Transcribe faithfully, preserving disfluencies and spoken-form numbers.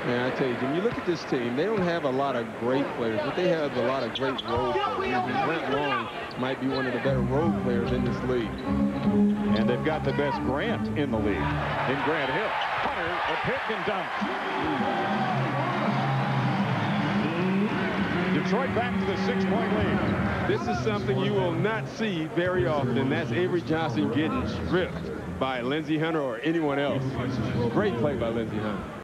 Man, I tell you, when you look at this team, they don't have a lot of great players, but they have a lot of great role players. Grant Long might be one of the better role players in this league. And they've got the best Grant in the league. In Grant Hill. Hunter, a pick and dunk. Detroit back to the six-point lead. This is something you will not see very often. That's Avery Johnson getting stripped by Lindsey Hunter or anyone else. Great play by Lindsey Hunter.